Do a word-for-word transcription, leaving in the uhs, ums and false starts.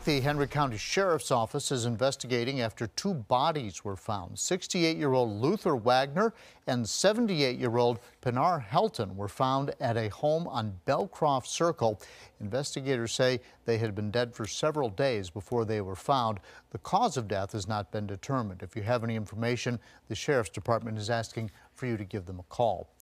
The Henry County Sheriff's Office is investigating after two bodies were found. sixty-eight-year-old Luther Wagner and seventy-eight-year-old Pinar Helton were found at a home on Belcroft Circle. Investigators say they had been dead for several days before they were found. The cause of death has not been determined. If you have any information, the Sheriff's Department is asking for you to give them a call.